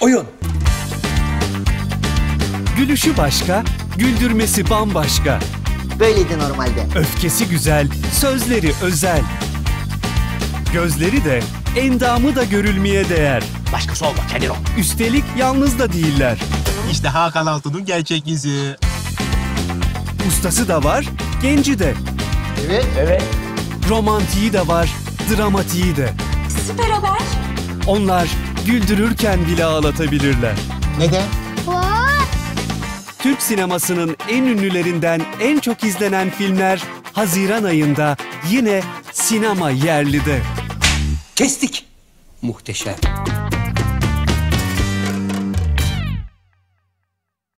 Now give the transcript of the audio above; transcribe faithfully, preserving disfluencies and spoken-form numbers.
Oyun. Gülüşü başka, güldürmesi bambaşka. Böyleydi normalde. Öfkesi güzel, sözleri özel. Gözleri de, endamı da görülmeye değer. Başkası olma, kendin ol. Üstelik yalnız da değiller. İşte Hakan Altun'un gerçek yüzü. Ustası da var, genci de. Evet. Evet. Romantiği de var, dramatiği de. Süper haber. Onlar güldürürken bile ağlatabilirler. Neden? Türk sinemasının en ünlülerinden en çok izlenen filmler Haziran ayında yine Sinema Yerli'de. Kestik. Muhteşem.